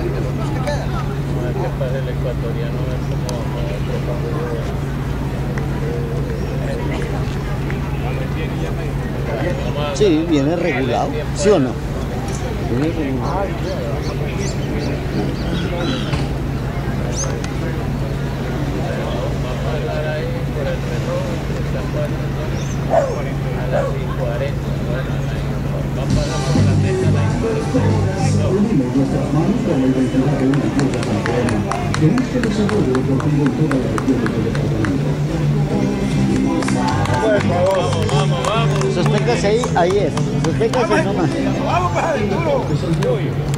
que pasa el ecuatoriano, a ver cómo vamos. Sí, viene regulado, ¿sí o no? Viene regulado. Vamos a hablar ahí por el reloj, a las 5:40. Va a pasar por la mesa la Unimos nuestras manos con la identidad de una tierra campeona que este desarrollo deportivo en toda la región del departamento. Vamos. Sosténgase ahí es. Sosténgase nomás. Vamos para el duro.